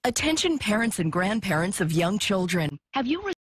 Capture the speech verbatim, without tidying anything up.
Attention parents and grandparents of young children. Have you